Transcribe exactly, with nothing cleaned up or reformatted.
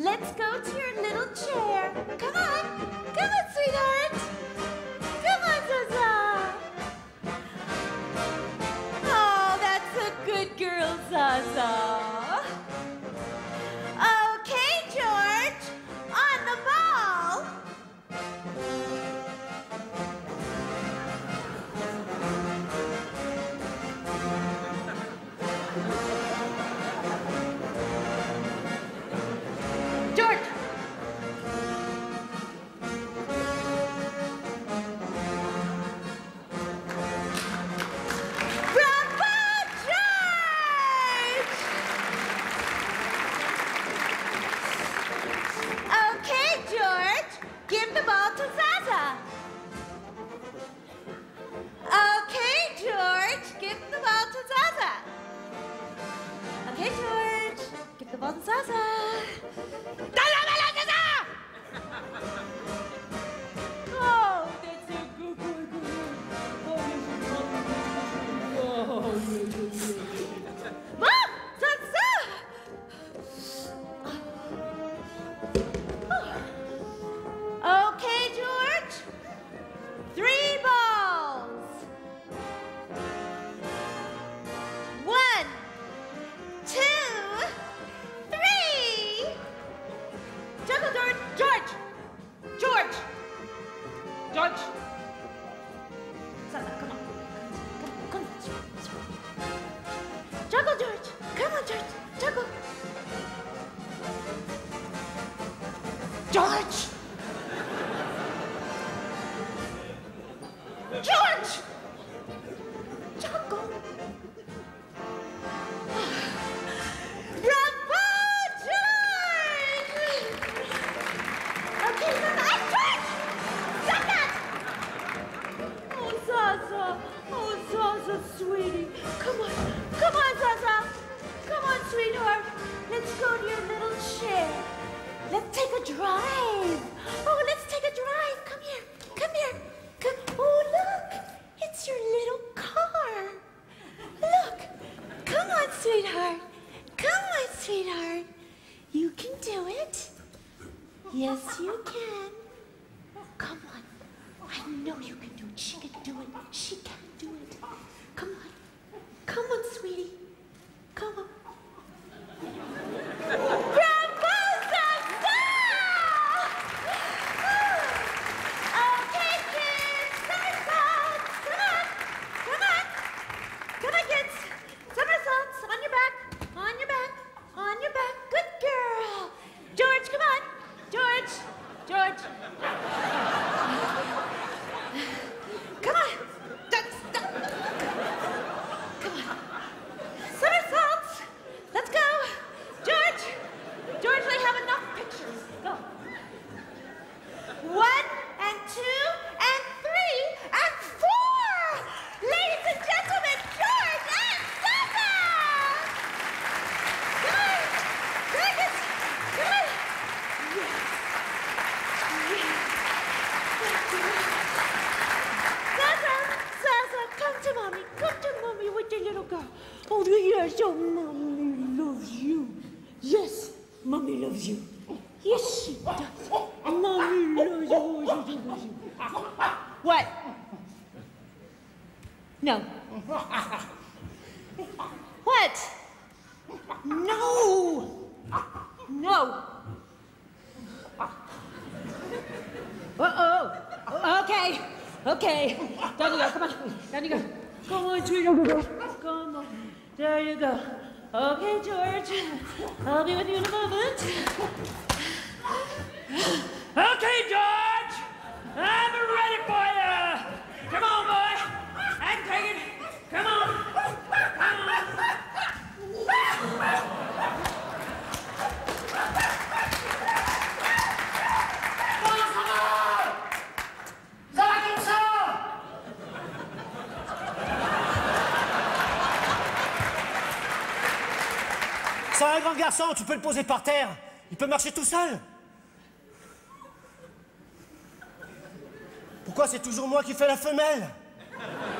let's go to your little chair. Come on. Come on, sweetheart. Come on, Zaza. Oh, that's a good girl, Zaza. Okay, George. On the ball. George! Bravo, George! Okay, George, give the ball to Zaza. Okay, George, give the ball to Zaza. Okay, George, give the ball to Zaza. Oh, that's a good boy, good boy. Oh, Mom, Zaza! Okay, George. Three balls. One, two, three. Juggle, George. George. George. George. Zaza, come on. Come on, come on. Juggle, George. Come on, George. Juggle. George. George. Juggle. Bravo, George. Okay, Zaza. George. Stop that. Oh, Zaza. Oh, Zaza, sweetie. Come on. Come on, Zaza. Come on, sweetheart. Let's go to your little chair. Let's take a drive. Oh, let's take a drive. Come here. Come here. Come. Oh, look. It's your little car. Look. Come on, sweetheart. Come on, sweetheart. You can do it. Yes, you can. Come on. I know you can do it. She can do it. She can do it. Come on. Come on, sweetie. Come on. Bravo, Zaza! Okay, kids. Somersaults. Come on. Come on. Come on, kids. Somersaults. On your back. On your back. On your back. Good girl. George, come on. George. George. Come on. Don't stop. Come on. Somersaults. Let's go. George. George, they have enough pictures. Go. One and two and three and four. Ladies and gentlemen, George and Zaza. Come on. Take it. Come on. Yes. Zaza, Zaza, come to mommy. Come to mommy with your little girl. Oh, yes, oh, mommy loves you. Yes, mommy loves you. Yes, she does. Mommy loves you. Oh, she loves you. What? No. What? No. No. Uh-oh. Okay. Okay. Down you go. Come on. Down you go. Come on, sweetheart. Come on. There you go. Okay, George. I'll be with you in a moment. Okay, George. I'm ready for you. Come on, boy. And take it. Come on. Come on. C'est un grand garçon, tu peux le poser par terre. Il peut marcher tout seul. Pourquoi c'est toujours moi qui fais la femelle?